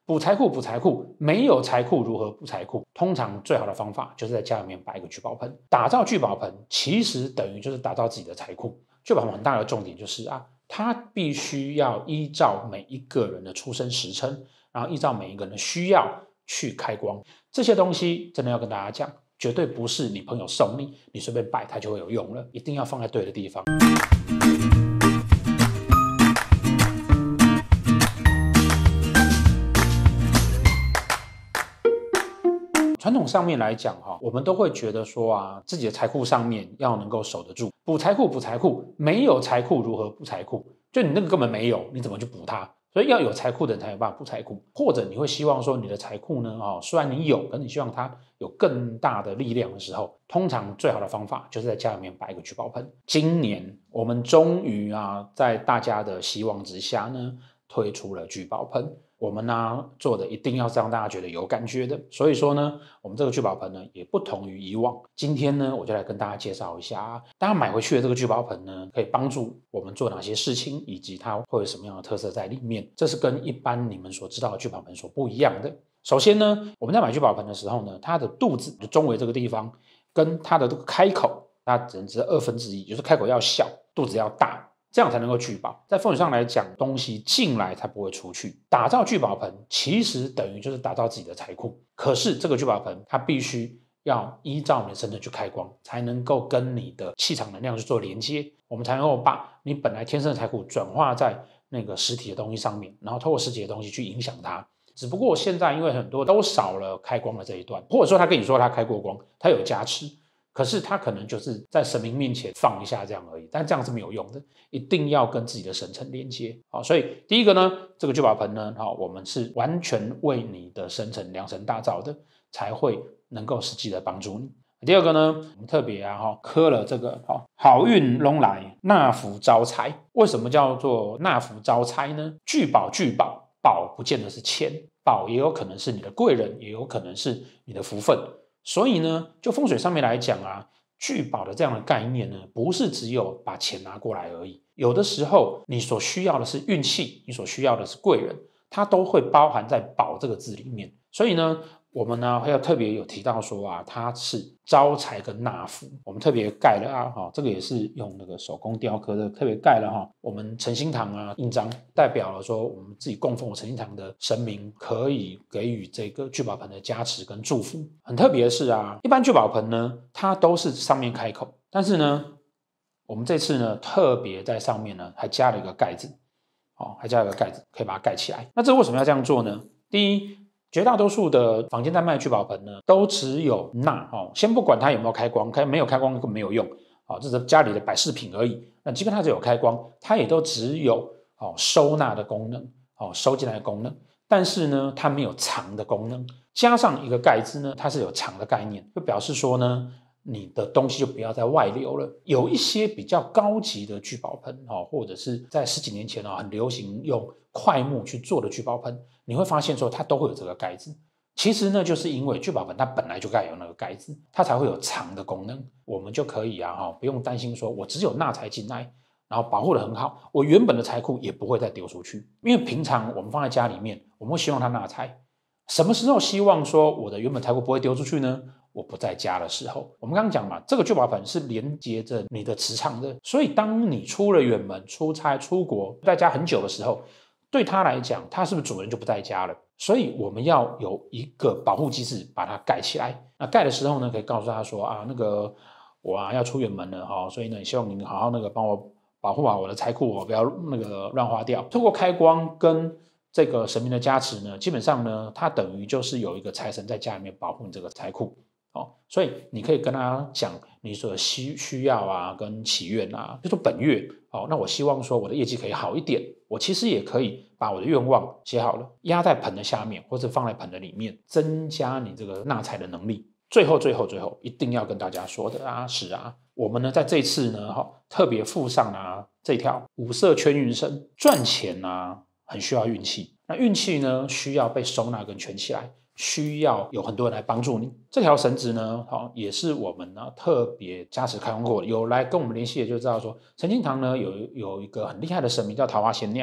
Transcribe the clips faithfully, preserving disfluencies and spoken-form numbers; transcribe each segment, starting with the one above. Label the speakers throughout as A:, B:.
A: 补财库，补财库，没有财库如何补财库？通常最好的方法就是在家里面摆一个聚宝盆。打造聚宝盆，其实等于就是打造自己的财库。聚宝盆很大的重点就是啊，它必须要依照每一个人的出生时辰，然后依照每一个人的需要去开光。这些东西真的要跟大家讲，绝对不是你朋友送你，你随便摆它就会有用了，一定要放在对的地方。传统上面来讲哈，我们都会觉得说啊，自己的财库上面要能够守得住。补财库，补财库，没有财库如何补财库？就你那个根本没有，你怎么去补它？所以要有财库的人才有办法补财库，或者你会希望说你的财库呢，哦，虽然你有，可是你希望它有更大的力量的时候，通常最好的方法就是在家里面摆一个聚宝盆。今年我们终于啊，在大家的希望之下呢，推出了聚宝盆。我们呢做的一定要让大家觉得有感觉的，所以说呢，我们这个聚宝盆呢也不同于以往。今天呢，我就来跟大家介绍一下，大家买回去的这个聚宝盆呢，可以帮助我们做哪些事情，以及它会有什么样的特色在里面。这是跟一般你们所知道的聚宝盆所不一样的。首先呢，我们在买聚宝盆的时候呢，它的肚子就中围这个地方，跟它的这个开口，它只能只是二分之一，就是开口要小，肚子要大。这样才能够聚宝。在风水上来讲，东西进来才不会出去。打造聚宝盆其实等于就是打造自己的财库。可是这个聚宝盆它必须要依照你的生辰去开光，才能够跟你的气场能量去做连接，我们才能够把你本来天生的财库转化在那个实体的东西上面，然后透过实体的东西去影响它。只不过现在因为很多都少了开光的这一段，或者说他跟你说他开过光，他有加持，可是他可能就是在神明面前放一下这样而已，但这样是没有用的，一定要跟自己的生辰连接。好，所以第一个呢，这个聚宝盆呢，好，我们是完全为你的生辰量身打造的，才会能够实际的帮助你。第二个呢，我们特别啊刻了这个好运龙来，纳福招财。为什么叫做纳福招财呢？聚宝聚宝，宝不见得是钱，宝也有可能是你的贵人，也有可能是你的福分。所以呢，就风水上面来讲啊，聚宝的这样的概念呢，不是只有把钱拿过来而已。有的时候你所需要的是运气，你所需要的是贵人，它都会包含在宝这个字里面。所以呢，我们呢会要特别有提到说啊，它是招财跟纳福。我们特别盖了啊，哦、这个也是用那个手工雕刻的，特别盖了哈、哦。我们诚心堂啊印章，代表了说我们自己供奉诚心堂的神明可以给予这个聚宝盆的加持跟祝福。很特别的是啊，一般聚宝盆呢，它都是上面开口，但是呢，我们这次呢特别在上面呢还加了一个盖子，哦，还加了一个盖子，可以把它盖起来。那这为什么要这样做呢？第一，绝大多数的坊间在卖的聚宝盆呢，都只有纳哦，先不管它有没有开光，开没有开光根本没有用，哦，这是家里的摆饰品而已。那即便它只有开光，它也都只有哦收纳的功能，哦收进来的功能，但是呢，它没有藏的功能。加上一个盖子呢，它是有藏的概念，就表示说呢，你的东西就不要再外流了。有一些比较高级的聚宝盆，哦，或者是在十几年前哦很流行用块木去做的聚宝盆，你会发现说它都会有这个盖子。其实呢，就是因为聚宝盆它本来就该有那个盖子，它才会有藏的功能，我们就可以啊，哦、不用担心说我只有纳财进来，然后保护得很好，我原本的财库也不会再丢出去。因为平常我们放在家里面，我们会希望它纳财。什么时候希望说我的原本财库不会丢出去呢？我不在家的时候。我们刚刚讲嘛，这个聚宝盆是连接着你的磁场的，所以当你出了远门、出差、出国，在家很久的时候，对他来讲，他是不是主人就不在家了？所以我们要有一个保护机制，把它盖起来。那盖的时候呢，可以告诉他说啊，那个我啊要出远门了哈、哦，所以呢，希望您好好那个帮我保护好我的财库，我不要那个乱花掉。透过开光跟这个神明的加持呢，基本上呢，它等于就是有一个财神在家里面保护你这个财库。哦，所以你可以跟他讲你所需需要啊，跟祈愿啊，就说本月哦，那我希望说我的业绩可以好一点，我其实也可以把我的愿望写好了，压在盆的下面，或者放在盆的里面，增加你这个纳财的能力。最后，最后，最后，一定要跟大家说的啊，是啊，我们呢在这次呢，哈、哦，特别附上啊这条五色圈运绳，赚钱啊很需要运气，那运气呢需要被收纳跟圈起来。需要有很多人来帮助你。这条绳子呢，哦、也是我们呢特别加持开光过的。有来跟我们联系的就知道说，诚心堂呢有有一个很厉害的神明叫桃花仙娘。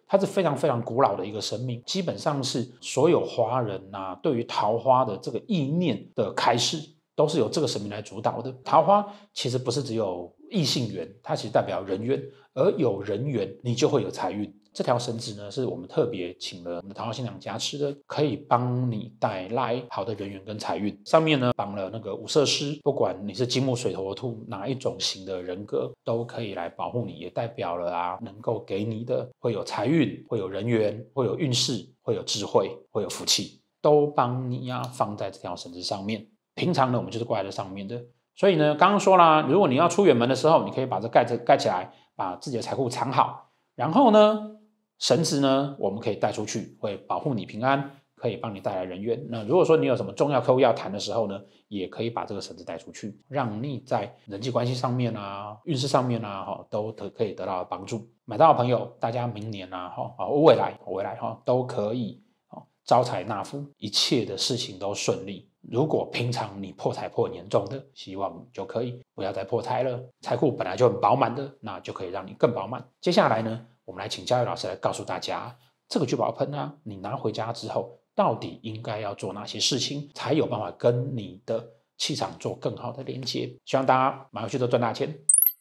A: 它是非常非常古老的一个生命，基本上是所有华人啊对于桃花的这个意念的开始，都是由这个神明来主导的。桃花其实不是只有异性缘，它其实代表人缘，而有人缘，你就会有财运。这条绳子呢，是我们特别请了我们的桃花新娘加持的，可以帮你带来好的人缘跟财运。上面呢绑了那个五色狮，不管你是金木水火土哪一种型的人格，都可以来保护你，也代表了啊，能够给你的会有财运，会有人缘，会有运势，会有智慧，会有福气，都帮你啊放在这条绳子上面。平常呢，我们就是挂在这上面的。所以呢，刚刚说啦，如果你要出远门的时候，你可以把这盖着盖起来，把自己的财库藏好。然后呢，绳子呢，我们可以带出去，会保护你平安，可以帮你带来人缘。那如果说你有什么重要客户要谈的时候呢，也可以把这个绳子带出去，让你在人际关系上面啊、运势上面啊，都可以得到帮助。买到的朋友，大家明年啊，未来未来都可以招财纳福，一切的事情都顺利。如果平常你破财破严重的，希望就可以不要再破财了。财库本来就很饱满的，那就可以让你更饱满。接下来呢，我们来请嘉玉老师来告诉大家，这个聚宝盆啊，你拿回家之后，到底应该要做哪些事情，才有办法跟你的气场做更好的连接。希望大家买回去都赚大钱。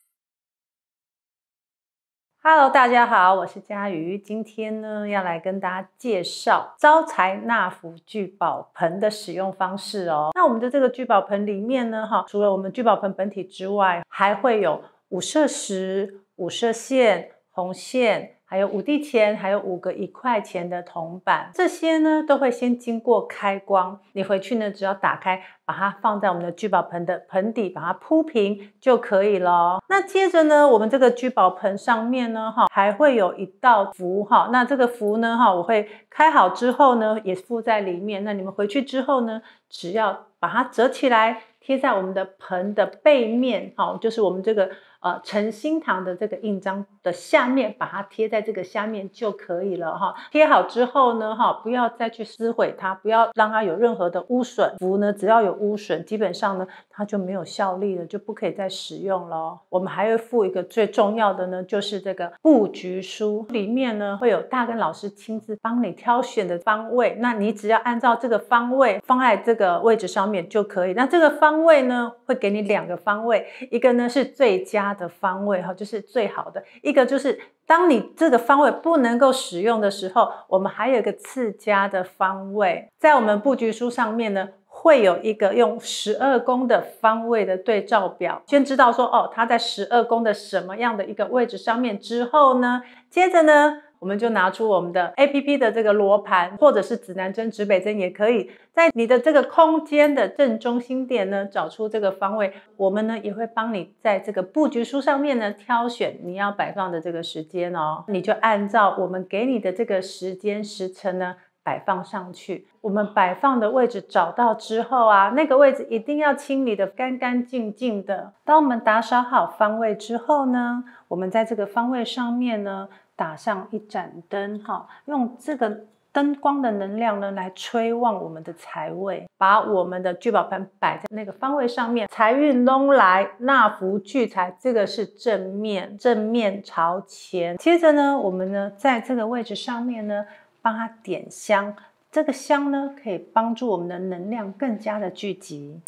B: Hello， 大家好，我是嘉瑜。今天呢，要来跟大家介绍招财纳福聚宝盆的使用方式哦。那我们的这个聚宝盆里面呢，哈，除了我们聚宝盆本体之外，还会有五色石、五色线、红线，还有五帝钱，还有五个一块钱的铜板，这些呢都会先经过开光。你回去呢，只要打开，把它放在我们的聚宝盆的盆底，把它铺平就可以了。那接着呢，我们这个聚宝盆上面呢，哈，还会有一道符哈。那这个符呢，哈，我会开好之后呢，也附在里面。那你们回去之后呢，只要把它折起来，贴在我们的盆的背面，哈，就是我们这个呃诚心堂的这个印章的下面，把它贴在这个下面就可以了哈。贴好之后呢，哈，不要再去撕毁它，不要让它有任何的污损。符呢，只要有污损，基本上呢，它就没有效力了，就不可以再使用了。我们还会附一个最重要的呢，就是这个布局书，里面呢会有大根老师亲自帮你挑选的方位，那你只要按照这个方位放在这个位置上面就可以。那这个方位呢，会给你两个方位，一个呢是最佳的方位，就是最好的，一个就是当你这个方位不能够使用的时候，我们还有一个次佳的方位。在我们布局书上面呢，会有一个用十二宫的方位的对照表，先知道说哦，它在十二宫的什么样的一个位置上面之后呢，接着呢，我们就拿出我们的 A P P 的这个罗盘，或者是指南针、指北针也可以，在你的这个空间的正中心点呢，找出这个方位。我们呢也会帮你在这个布局书上面呢挑选你要摆放的这个时间哦，你就按照我们给你的这个时间时辰呢摆放上去。我们摆放的位置找到之后啊，那个位置一定要清理的干干净净的。当我们打扫好方位之后呢，我们在这个方位上面呢打上一盏灯，用这个灯光的能量呢来催旺我们的财位，把我们的聚宝盆摆在那个方位上面，财运拢来，纳福聚财，这个是正面，正面朝前。接着呢，我们呢在这个位置上面呢帮它点香，这个香呢可以帮助我们的能量更加的聚集。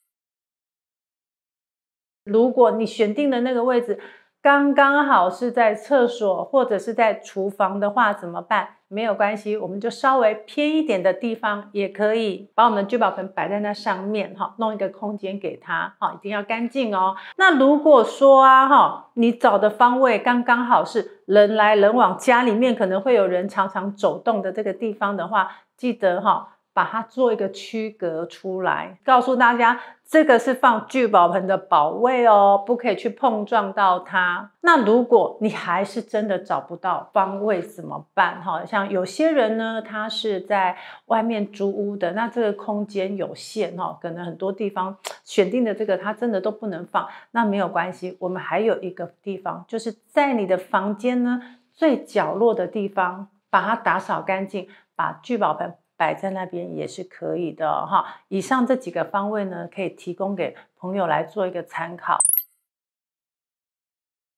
B: 如果你选定的那个位置刚刚好是在厕所或者是在厨房的话怎么办？没有关系，我们就稍微偏一点的地方也可以把我们的聚宝盆摆在那上面，弄一个空间给它，一定要干净哦。那如果说啊，你找的方位刚刚好是人来人往，家里面可能会有人常常走动的这个地方的话，记得把它做一个区隔出来，告诉大家这个是放聚宝盆的宝位哦，不可以去碰撞到它。那如果你还是真的找不到方位怎么办？像有些人呢，他是在外面租屋的，那这个空间有限，可能很多地方选定的这个他真的都不能放，那没有关系，我们还有一个地方，就是在你的房间呢最角落的地方，把它打扫干净，把聚宝盆摆在那边也是可以的哈。以上这几个方位呢，可以提供给朋友来做一个参考。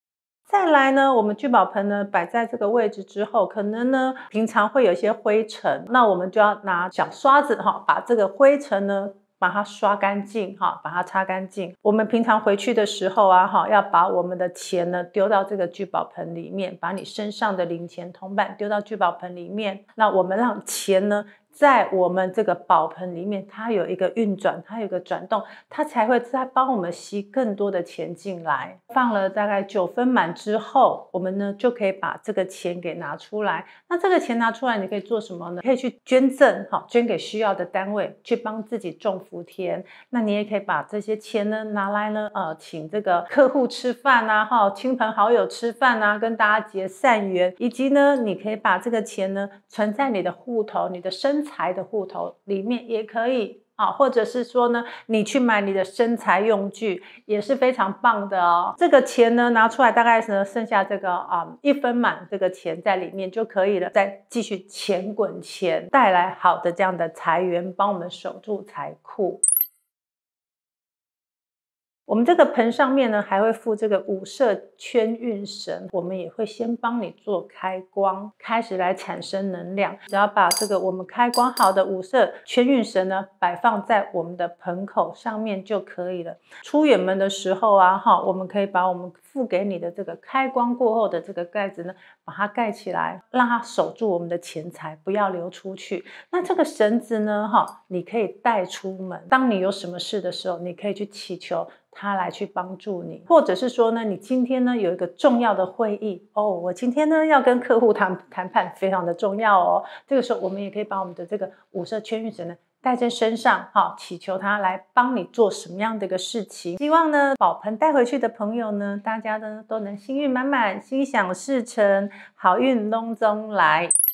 B: 再来呢，我们聚宝盆呢摆在这个位置之后，可能呢平常会有一些灰尘，那我们就要拿小刷子哈，把这个灰尘呢把它刷干净哈，把它擦干净。我们平常回去的时候啊哈，要把我们的钱呢丢到这个聚宝盆里面，把你身上的零钱铜板丢到聚宝盆里面。那我们让钱呢在我们这个宝盆里面，它有一个运转，它有一个转动，它才会再帮我们吸更多的钱进来。放了大概九分满之后，我们呢就可以把这个钱给拿出来。那这个钱拿出来，你可以做什么呢？可以去捐赠，好，捐给需要的单位，去帮自己种福田。那你也可以把这些钱呢拿来呢，呃，请这个客户吃饭啊，哈，亲朋好友吃饭啊，跟大家结善缘，以及呢，你可以把这个钱呢存在你的户头，你的生财的户头里面也可以啊，或者是说呢，你去买你的生财用具也是非常棒的哦。这个钱呢拿出来，大概是呢剩下这个啊一分满这个钱在里面就可以了，再继续钱滚钱，带来好的这样的财源，帮我们守住财库。我们这个盆上面呢，还会附这个五色圈运绳，我们也会先帮你做开光，开始来产生能量。只要把这个我们开光好的五色圈运绳呢，摆放在我们的盆口上面就可以了。出远门的时候啊，哈，我们可以把我们付给你的这个开光过后的这个盖子呢，把它盖起来，让它守住我们的钱财，不要流出去。那这个绳子呢，哈，你可以带出门，当你有什么事的时候，你可以去祈求他来去帮助你，或者是说呢，你今天呢有一个重要的会议哦，我今天呢要跟客户谈谈判，非常的重要哦。这个时候我们也可以把我们的这个五色圈运绳呢带在身上，哈，祈求他来帮你做什么样的一个事情。希望呢宝盆带回去的朋友呢，大家呢都能幸运满满，心想事成，好运隆中来。